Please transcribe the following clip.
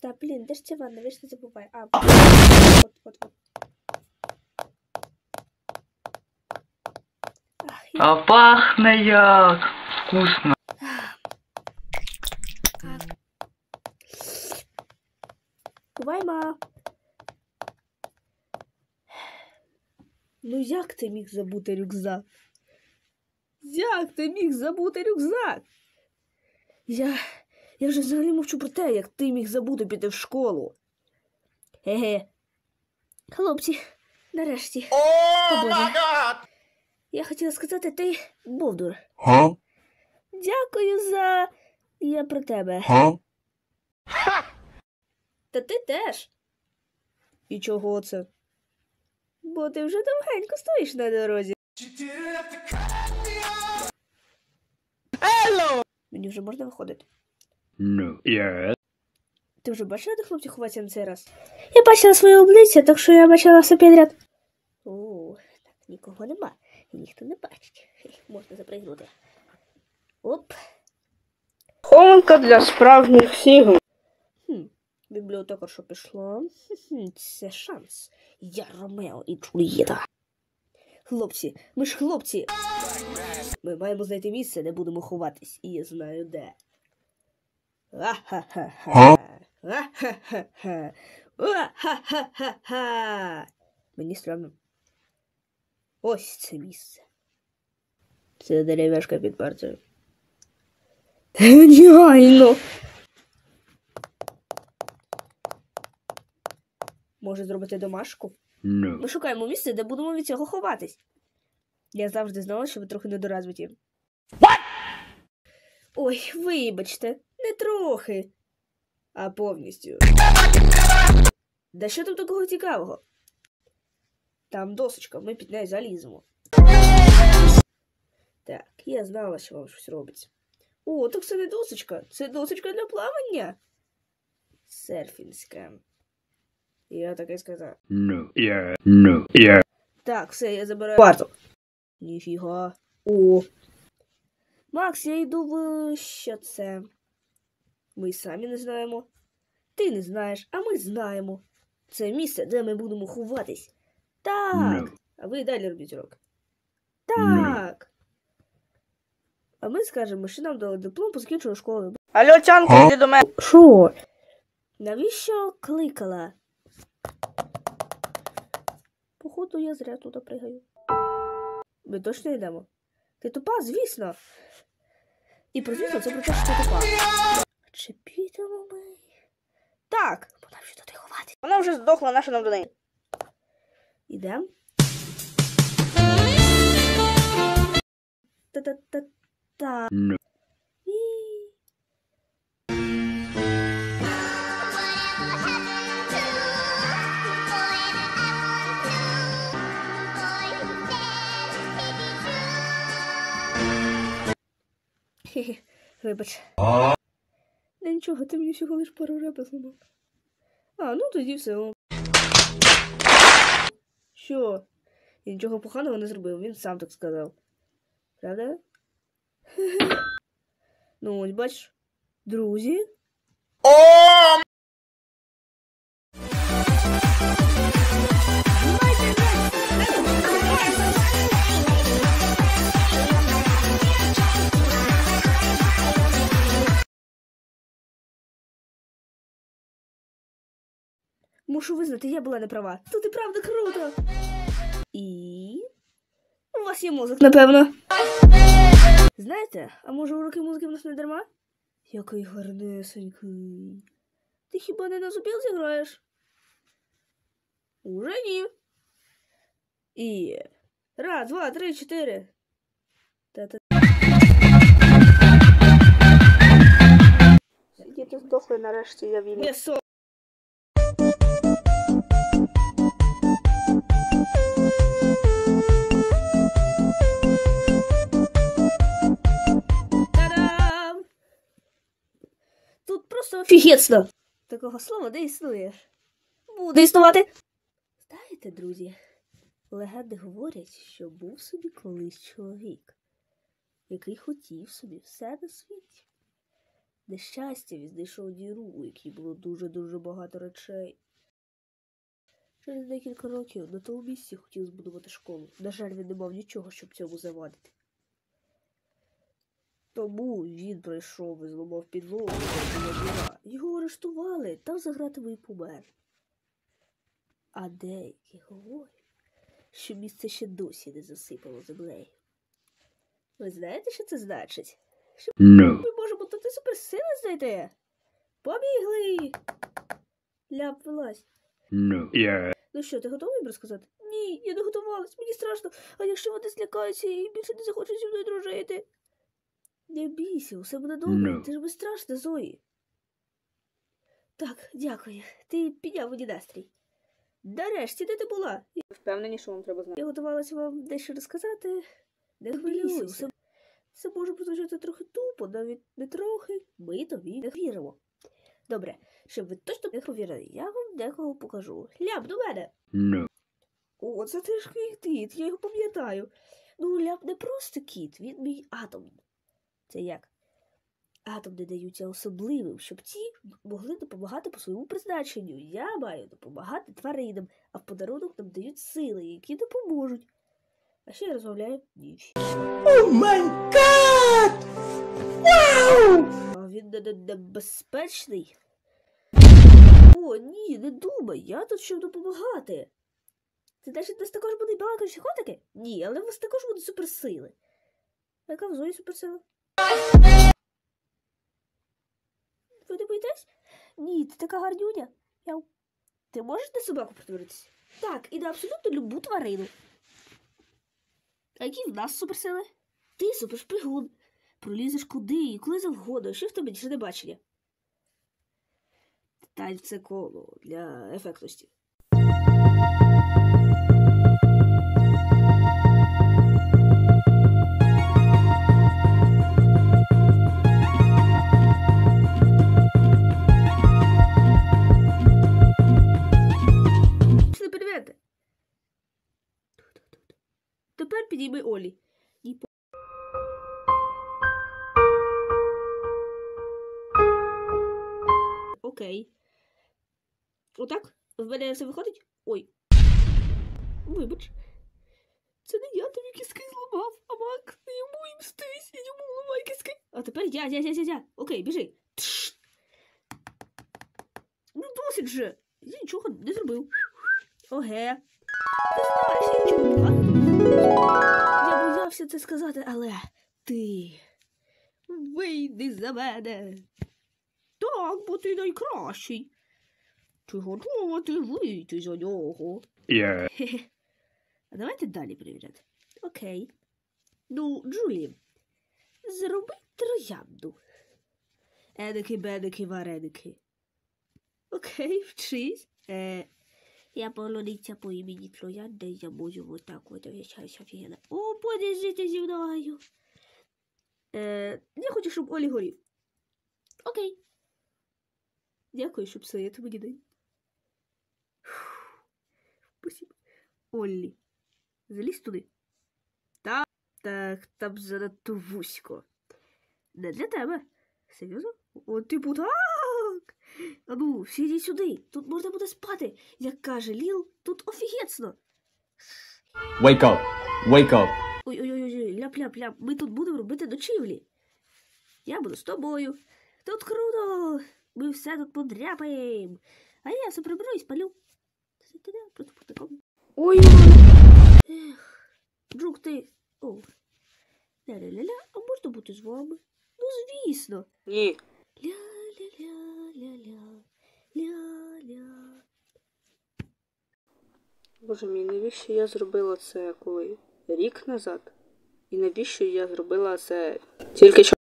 Та, блін, де ж ця ванна? Ви ж не забувай. От. А пахне як вкусно. Бувай, ма. Ну як ти міг забути рюкзак? Як ти міг забути рюкзак? Я вже взагалі мовчу про те, як ти міг забути піти в школу. Еге. Хлопці, нарешті. О, Боже. Я хотіла сказати, ти бовдур. Дякую за... Я про тебе. Та ти теж. І чого це? Бо ти вже довгенько стоїш на дорозі. Мені вже можна виходити? Yes. Ти вже бачила, де хлопці ховаються на цей раз? Я бачила своє обличчя, так що я бачила все підряд. О, так, нікого нема. І ніхто не бачить. Можна запригнути. Оп. Хованка для справжніх сігм. Бібліотекарша пішла. Це шанс. Я Ромео і Джульєта. Хлопці, ми ж хлопці. Ми маємо знайти місце, де будемо ховатись. І я знаю де. Ха-ха-ха-ха. Ха-ха-ха-ха. Ха-ха-ха-ха. Мені странно. Ось це місце. Це дерев'яшка під партою. Геніально! Може зробити домашку? Ми шукаємо місце, де будемо від цього ховатись. Я завжди знала, що ви трохи недоразвиті. Ой, вибачте, не трохи, а повністю. Да що там такого цікавого? Там досочка, ми під нею заліземо. Так, я знала, що вам щось робиться. О, так це не досочка, це досочка для плавання. Серфінська. Я так і сказав. Так, все, я забираю парту. Ніфіга. О. Макс, я йду в... Що це? Ми самі не знаємо. Ти не знаєш, а ми знаємо. Це місце, де ми будемо ховатись. Так. А ви далі робіть урок. Так. А ми скажемо, що нам дали диплом по закінченню школи. Алло, Тянка, йди до мене. Що? Навіщо кликала? Походу, я зря туди пригаю. Ми точно йдемо? Ти тупа, звісно. І про звісно, це про те, що ти тупа. Чи підемо ми? Так, бо нам ще туди ховати. Вона вже здохла, наша нам до неї. Ідем. Та-та-та-та. Хе-хе, вибач. Да нічого, ти мені всього лиш пару ребер зламав. А, ну тоді все. Що? Я нічого поганого не зробив, він сам так сказав. Правда? Ну, ось бачиш, друзі. Мушу визнати, я була не права. Тут і правда круто. І... У вас є мозок, напевно. Знаєте, а може уроки музики в нас не дарма? Який гарнесенький. Ти хіба не на зубіл зіграєш? Уже ні. І... Раз, два, три, чотири. Та-та. Діти здохли, нарешті я вільна. М'ясо. Та-дам! Тут просто офігетсно. Такого слова не існує. Буде існувати. Знаєте, друзі, легенди говорять, що був собі колись чоловік, який хотів собі все на світі. На щастя, він знайшов діру, у якій було дуже-дуже багато речей. Через декілька років на тому місці хотів збудувати школу. На жаль, він не мав нічого, щоб цьому завадити. Тому він прийшов і зламав підлогу, де була діра. Його арештували, там за ґратами і помер. А деякі говорять, що місце ще досі не засипало землею. Ви знаєте, що це значить? Що No. ми можемо тут і суперсили знайти? Побігли! Ляп, вилазь. No. Yes. Ну що, ти готовий їм розказати? Ні, я не готувалась, мені страшно. А якщо вони злякаються і більше не захочуть зі мною дружити? Не бійся, усе буде добре. No. Ти ж безстрашна, Зої. Так, дякую. Ти підняв мені настрій. Нарешті, де ти була? Впевнені, що вам треба знати. Я готувалася вам дещо розказати. Не хвилюйся. Це може прозвучати трохи тупо, навіть не трохи. Ми тобі не віримо. Добре, щоб ви точно не повірили, я вам декого покажу. Ляп, до мене! No. О, це теж кіт, я його пам'ятаю. Ну, Ляп не просто кіт, він мій атом. Це як? Атом не даються особливим, щоб ті могли допомагати по своєму призначенню. Я маю допомагати тваринам, а в подарунок нам дають сили, які допоможуть. А ще я розмовляю ніч. Oh my god! Wow! А він небезпечний? О, ні, не думай, я тут щоб допомагати. Це значить, у нас також будуть балакаючі котики? Ні, але у вас також будуть суперсили. А яка в Зої суперсила? Ви не боїтесь? Ні, ти така гарнюня. Яу. Ти можеш на собаку притворитися? Так, і на абсолютно любу тварину. А які в нас суперсили? Ти супершпигун. Пролізеш куди і коли завгодно, що в тебе більше не бачення. Тань в це коло для ефектності. Пішли перевірити. Тепер підійми Олі. Окей. Отак? В мене все виходить? Ой. Вибач. Це не я тобі кістки зламав, а Макс не йому їм стись, і йому ламай кістки. А тепер я. Окей, біжи. Тш. Ну досить же. Я нічого не зробив. Оге. Ти знаєш, я нічого поганого тобі не зробив. Я боявся це сказати, але ти вийди за мене. Так, бо ти найкращий. Чи готова ти вийти за нього? Yes. Хе-хе. А давайте далі перевіряти. Окей. Ну, Джулі, зроби троянду. Едики-бедики, вареники. Окей, вчись. Я полуниця по імені Троянда, і я можу вот так от вічаюся офігенно. О, подержите зі мною. Я хочу, щоб Олі горів. Окей. Дякую, що псуєте мені день. Спасибо. Оллі, залізь туди. Так, там занадто вузько. Не для тебе. Серйозно? О, типу так. А ну, всі йдіть сюди. Тут можна буде спати. Як каже Ліл, тут офігетсно. Wake up! Wake up! Ой, ляп. Ми тут будемо робити ночівлі. Я буду з тобою. Тут круто. Ми все тут подряпаємо. А я все приберу і спалю. Просто по такому. Ой, Ех, друг ти. О. Ля-ля-ля-ля, а можна бути з вами? Ну, звісно. ні. Ля-ля-ля-ля-ля. Ля-ля. Боже мій, навіщо я зробила це коли? Рік назад? І навіщо я зробила це тільки